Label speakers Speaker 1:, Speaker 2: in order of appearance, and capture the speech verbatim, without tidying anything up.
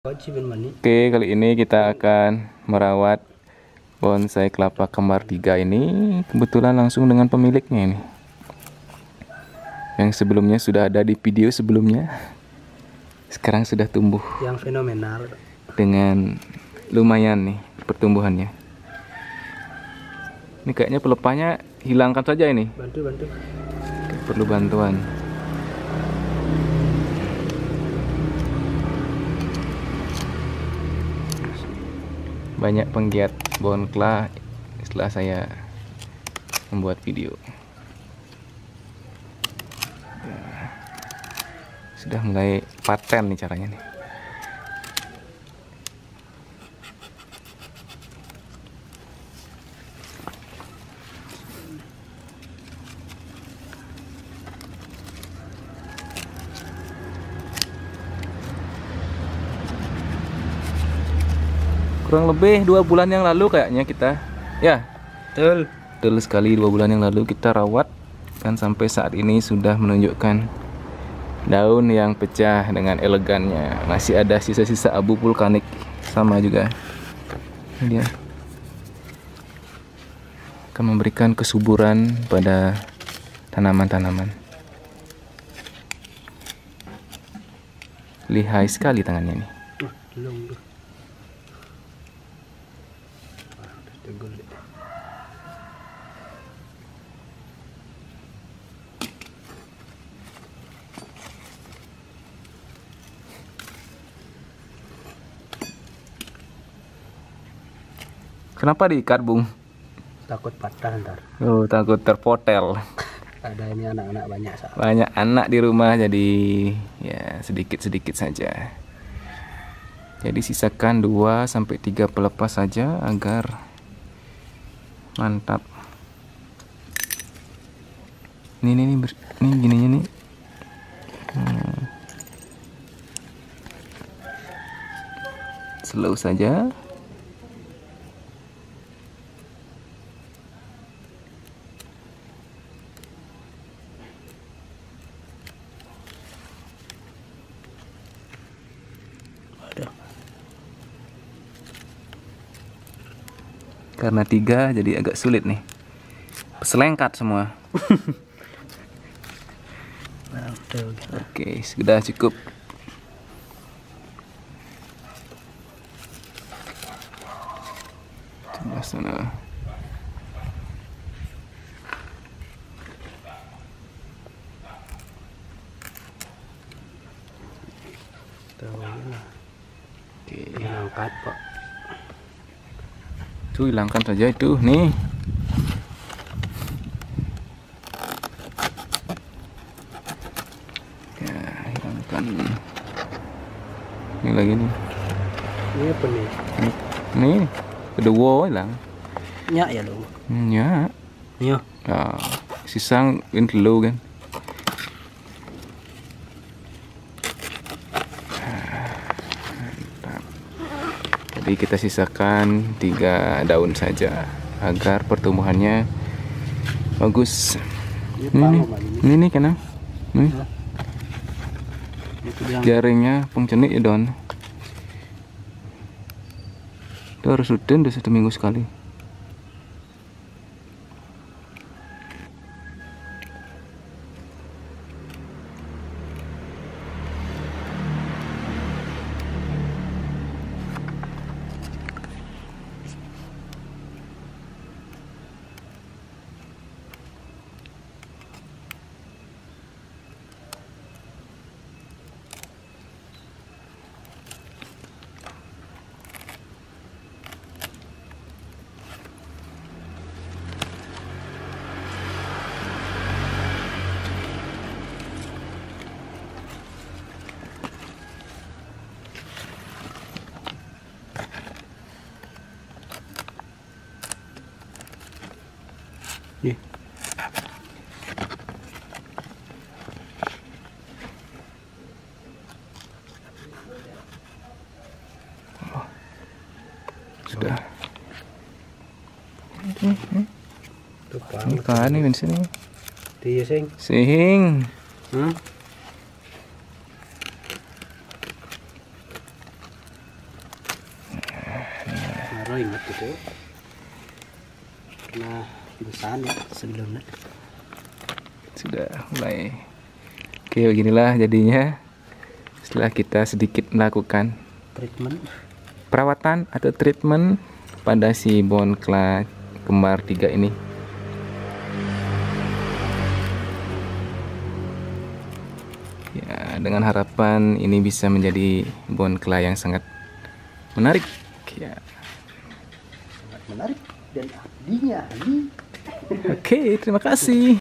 Speaker 1: Oke, kali ini kita akan merawat bonsai kelapa kembar tiga ini. Kebetulan langsung dengan pemiliknya ini, yang sebelumnya sudah ada di video sebelumnya. Sekarang sudah tumbuh
Speaker 2: yang fenomenal
Speaker 1: dengan lumayan nih pertumbuhannya. Ini kayaknya pelepahnya hilangkan saja ini.
Speaker 2: Bantu bantu.
Speaker 1: Perlu bantuan. Banyak penggiat pohon klah setelah saya membuat video. Sudah mulai paten nih caranya nih. Kurang lebih dua bulan yang lalu kayaknya kita, ya,
Speaker 2: betul
Speaker 1: betul sekali dua bulan yang lalu kita rawat, kan sampai saat ini sudah menunjukkan daun yang pecah dengan elegannya. Masih ada sisa-sisa abu vulkanik sama juga. Ini dia akan memberikan kesuburan pada tanaman-tanaman. Lihai sekali tangannya ini. Kenapa diikat, Bung?
Speaker 2: Takut patah ntar.
Speaker 1: Oh, takut terpotel.
Speaker 2: Ada ini anak-anak banyak saat.
Speaker 1: Banyak anak di rumah, jadi ya sedikit-sedikit saja. Jadi sisakan dua sampai tiga pelepas saja agar mantap. Nih nih nih, nih gininya nih. Hmm. Slow saja. Karena tiga jadi agak sulit nih. Selengkat semua. Oke, sudah cukup. Coba sana. Oke,
Speaker 2: angkat Pak.
Speaker 1: Tuh, hilangkan saja itu nih. Ya, hilangkan. Ini lagi nih.
Speaker 2: Ini apa nih?
Speaker 1: Nih, kedua hilang.
Speaker 2: Nyak ya dong.
Speaker 1: Nyak.
Speaker 2: Iya.
Speaker 1: Ya, sisang ini dulu kan. Jadi kita sisakan tiga daun saja agar pertumbuhannya bagus. Ini ini nih kan, nih jaringnya pengcenik ya Don. Itu harus rutin udah satu minggu sekali.
Speaker 2: Nih.
Speaker 1: Oh, sudah. Ini kan ini sini.
Speaker 2: Iya sing.
Speaker 1: Sing.
Speaker 2: Hmm? baru ingat gitu. Pernah pesan ya sebelumnya.
Speaker 1: Sudah mulai. Oke, beginilah jadinya setelah kita sedikit melakukan
Speaker 2: Treatment.
Speaker 1: perawatan atau treatment pada si Bonkla kembar tiga ini. Ya, dengan harapan ini bisa menjadi Bonkla yang sangat menarik. Ya.
Speaker 2: Sangat menarik dan ahlinya ahli.
Speaker 1: Oke, terima kasih.